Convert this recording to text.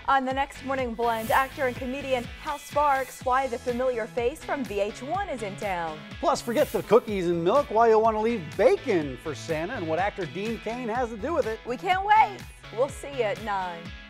On the next Morning Blend, actor and comedian Hal Sparks why the familiar face from VH1 is in town. Plus, forget the cookies and milk, why you'll want to leave bacon for Santa and what actor Dean Cain has to do with it. We can't wait. We'll see you at 9.